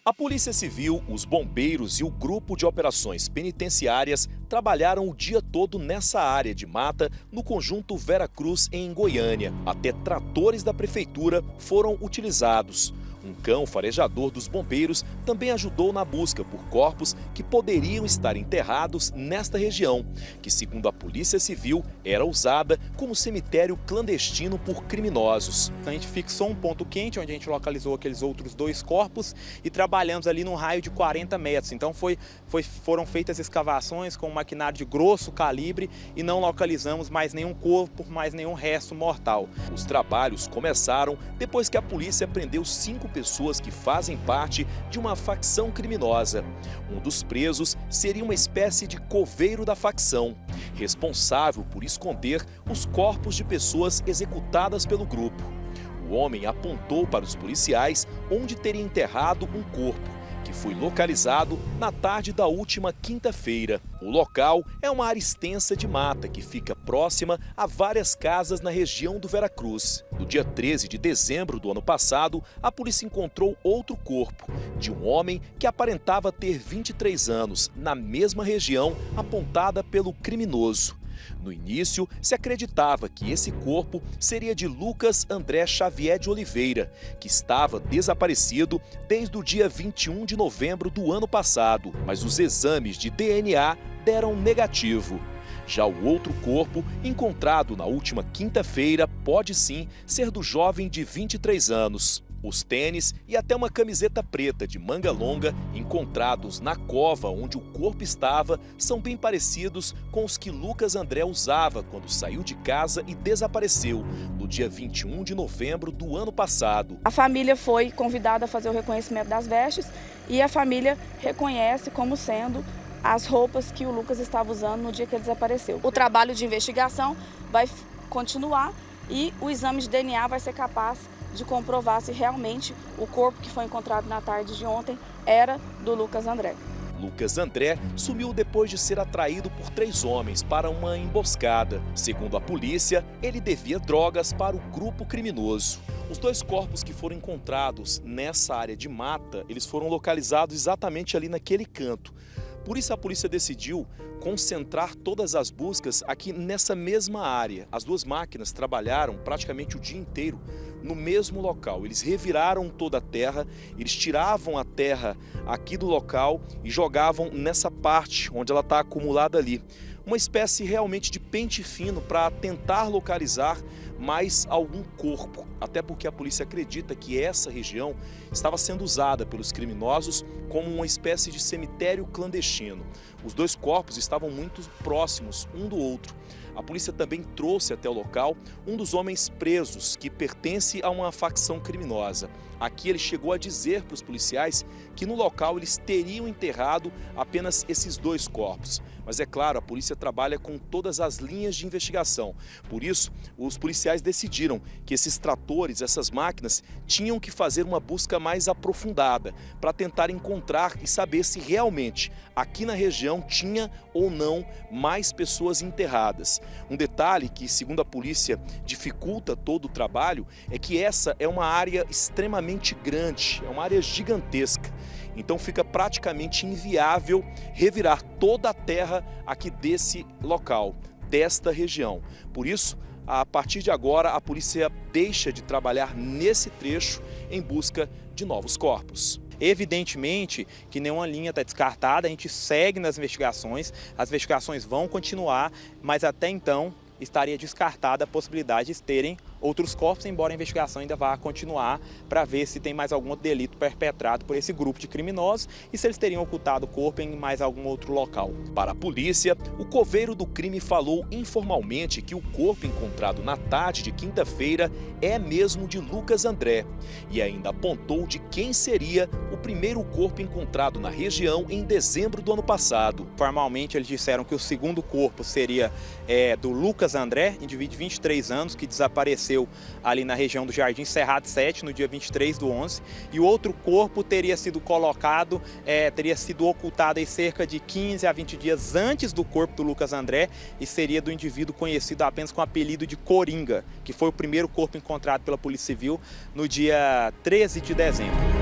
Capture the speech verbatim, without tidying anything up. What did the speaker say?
A Polícia Civil, os bombeiros e o Grupo de Operações Penitenciárias trabalharam o dia todo nessa área de mata no conjunto Vera Cruz, em Goiânia. Até tratores da prefeitura foram utilizados. Um cão farejador dos bombeiros também ajudou na busca por corpos que poderiam estar enterrados nesta região, que, segundo a Polícia Civil, era usada como cemitério clandestino por criminosos. A gente fixou um ponto quente, onde a gente localizou aqueles outros dois corpos e trabalhamos ali num raio de quarenta metros. Então foi, foi, foram feitas escavações com um maquinário de grosso calibre e não localizamos mais nenhum corpo, mais nenhum resto mortal. Os trabalhos começaram depois que a polícia prendeu cinco pessoas que fazem parte de uma facção criminosa. Um dos presos seria uma espécie de coveiro da facção, responsável por esconder os corpos de pessoas executadas pelo grupo. O homem apontou para os policiais onde teria enterrado um corpo, que foi localizado na tarde da última quinta-feira. O local é uma área extensa de mata que fica próxima a várias casas na região do Vera Cruz. No dia treze de dezembro do ano passado, a polícia encontrou outro corpo, de um homem que aparentava ter vinte e três anos, na mesma região apontada pelo criminoso. No início, se acreditava que esse corpo seria de Lucas André Xavier de Oliveira, que estava desaparecido desde o dia vinte e um de novembro do ano passado, mas os exames de D N A deram negativo. Já o outro corpo, encontrado na última quinta-feira, pode sim ser do jovem de vinte e três anos. Os tênis e até uma camiseta preta de manga longa encontrados na cova onde o corpo estava são bem parecidos com os que Lucas André usava quando saiu de casa e desapareceu no dia vinte e um de novembro do ano passado. A família foi convidada a fazer o reconhecimento das vestes e a família reconhece como sendo as roupas que o Lucas estava usando no dia que ele desapareceu. O trabalho de investigação vai continuar e o exame de D N A vai ser capaz de comprovar se realmente o corpo que foi encontrado na tarde de ontem era do Lucas André. Lucas André sumiu depois de ser atraído por três homens para uma emboscada. Segundo a polícia, ele devia drogas para o grupo criminoso. Os dois corpos que foram encontrados nessa área de mata, eles foram localizados exatamente ali naquele canto. Por isso a polícia decidiu concentrar todas as buscas aqui nessa mesma área. As duas máquinas trabalharam praticamente o dia inteiro no mesmo local. Eles reviraram toda a terra, eles tiravam a terra aqui do local e jogavam nessa parte onde ela está acumulada ali. Uma espécie realmente de pente fino para tentar localizar mais algum corpo, até porque a polícia acredita que essa região estava sendo usada pelos criminosos como uma espécie de cemitério clandestino. Os dois corpos estavam muito próximos um do outro. A polícia também trouxe até o local um dos homens presos, que pertence a uma facção criminosa. Aqui ele chegou a dizer para os policiais que no local eles teriam enterrado apenas esses dois corpos. Mas é claro, a polícia trabalha com todas as linhas de investigação. Por isso, os policiais decidiram que esses tratores, essas máquinas, tinham que fazer uma busca mais aprofundada para tentar encontrar e saber se realmente aqui na região tinha ou não mais pessoas enterradas. Um detalhe que, segundo a polícia, dificulta todo o trabalho é que essa é uma área extremamente grande, é uma área gigantesca. Então fica praticamente inviável revirar toda a terra aqui desse local, desta região. Por isso, a partir de agora, a polícia deixa de trabalhar nesse trecho em busca de novos corpos. Evidentemente que nenhuma linha está descartada, a gente segue nas investigações, as investigações vão continuar, mas até então estaria descartada a possibilidade de terem outros corpos, embora a investigação ainda vá continuar para ver se tem mais algum delito perpetrado por esse grupo de criminosos e se eles teriam ocultado o corpo em mais algum outro local. Para a polícia, o coveiro do crime falou informalmente que o corpo encontrado na tarde de quinta-feira é mesmo de Lucas André e ainda apontou de quem seria o primeiro corpo encontrado na região em dezembro do ano passado. Formalmente eles disseram que o segundo corpo seria é, do Lucas André, indivíduo de vinte e três anos, que desapareceu ali na região do Jardim Cerrado sete, no dia vinte e três do onze, e o outro corpo teria sido colocado, é, teria sido ocultado em cerca de quinze a vinte dias antes do corpo do Lucas André e seria do indivíduo conhecido apenas com o apelido de Coringa, que foi o primeiro corpo encontrado pela Polícia Civil no dia treze de dezembro.